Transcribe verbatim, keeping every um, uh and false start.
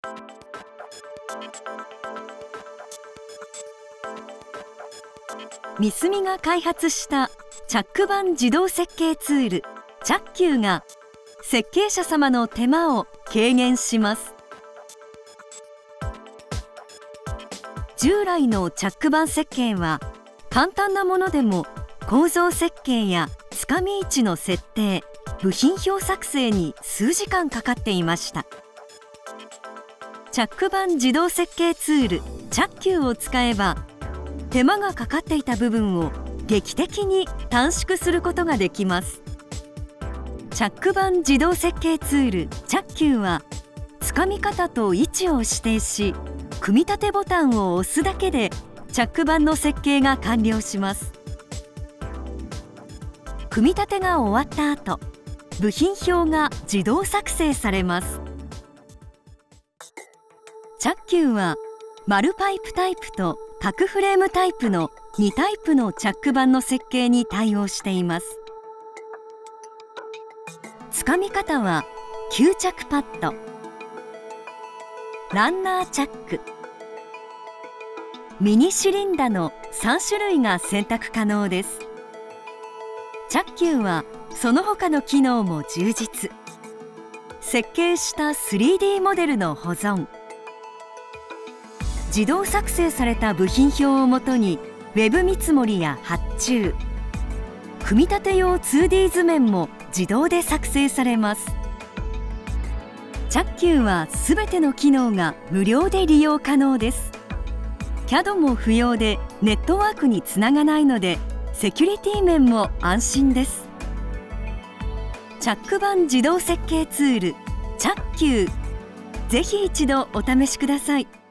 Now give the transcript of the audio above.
ミスミが開発したチャック板自動設計ツールチャッキューが設計者様の手間を軽減します。従来のチャック板設計は簡単なものでも構造設計やつかみ位置の設定、部品表作成に数時間かかっていました。チャック板自動設計ツールチャッキューを使えば手間がかかっていた部分を劇的に短縮することができます。チャック板自動設計ツールチャッキューはつかみ方と位置を指定し、組み立てボタンを押すだけでチャック板の設計が完了します。組み立てが終わった後、部品表が自動作成されます。チャッキューは丸パイプタイプと角フレームタイプのにタイプのチャック板の設計に対応しています。つかみ方は吸着パッド、ランナーチャック、ミニシリンダのさん種類が選択可能です。チャッキューはその他の機能も充実。設計した スリーディー モデルの保存、自動作成された部品表をもとにウェブ見積もりや発注、組み立て用 ツーディー 図面も自動で作成されます。チャッキューはすべての機能が無料で利用可能です。キャッド も不要でネットワークにつながないのでセキュリティ面も安心です。チャック板自動設計ツールチャッキュー、ぜひ一度お試しください。